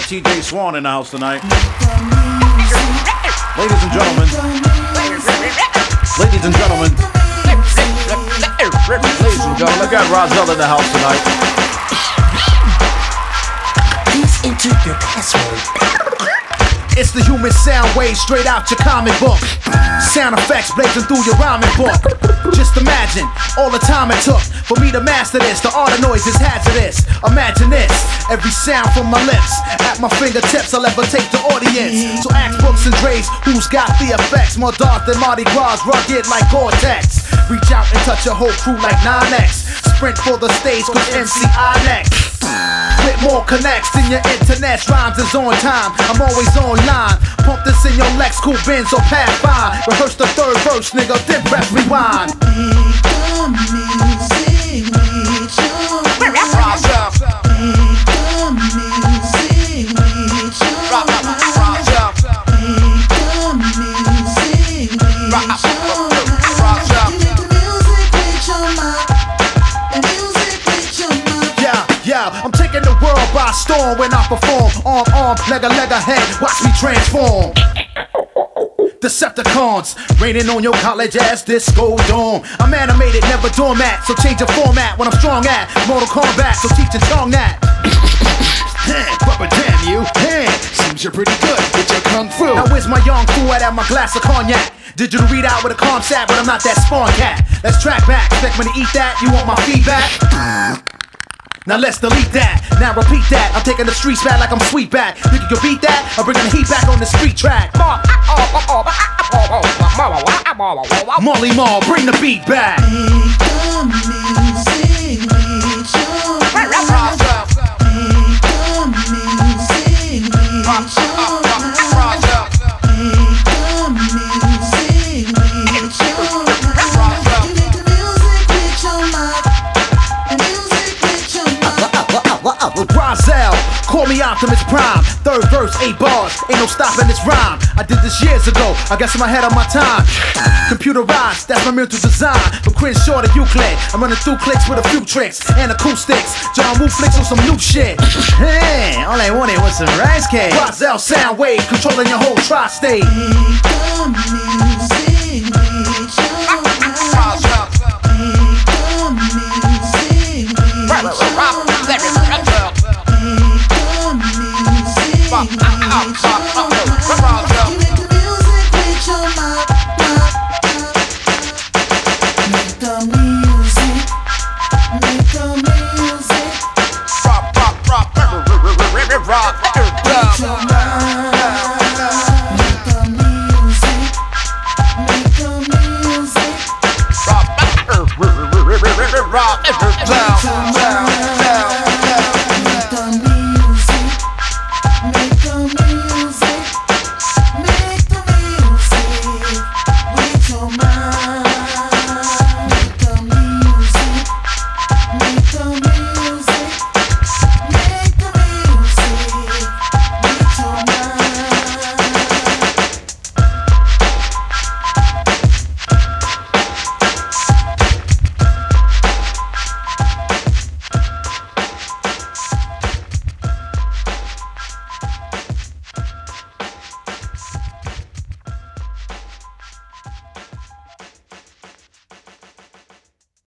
got TJ Swan in the house tonight. Ladies and gentlemen. Ladies and gentlemen. Ladies and gentlemen, I got Rozelle in the house tonight. Please enter your password. It's the human sound wave straight out your comic book. Sound effects blazing through your rhyming book. Just imagine all the time it took for me to master this. The art of noise is hazardous. Imagine this, every sound from my lips. At my fingertips I'll levitate the audience. So ask Brooks and Dre's who's got the effects. More dark than Mardi Gras, rugged like Gore-Tex. Reach out and touch your whole crew like 9X. Sprint for the stage cause MCI next. With more connects than your internet. Rhymes is on time, I'm always online. Pump this in your Lex, cool Benz or Pathfinder. Rehearse the third verse, nigga, then press rewind. Make the music with your mind. Make the music with your mind. Make the music with your mind. Make the music with your mind. The music with your mind. Yeah, I'm taking the world by storm when I perform. Arm, leg, head, watch me transform. Decepticons, raining on your college ass disco dome. I'm animated, never doormat, so change your format when I'm strong at Mortal Kombat, so teach your tongue that. Papa damn you, seems you're pretty good with your kung fu. Now where's my young fool at my glass of cognac? Digital readout with a calm sat, but I'm not that spawn cat. Let's track back, expect me to eat that, you want my feedback? Now let's delete that, now repeat that. I'm taking the streets back like I'm Sweetback. Think you can beat that? I'm bringing the heat back on the street track. Molly Mall, bring the beat back. Make the music with your mind. Make the music with your mind. Make the music with your mind. Make the music with your mind. The music with your mind. Rozelle, call me Optimus Prime. Third verse, 8 bars, ain't no stopping this rhyme. I did this years ago, I guess I'm ahead of my time. Computerized, that's my mental design. From Crenshaw to Euclid, I'm running through clicks with a few tricks and acoustics. John Woo flicks on some new shit. Hey, all I wanted was some rice cake. Rozelle sound wave, controlling your whole tri-state. Make the music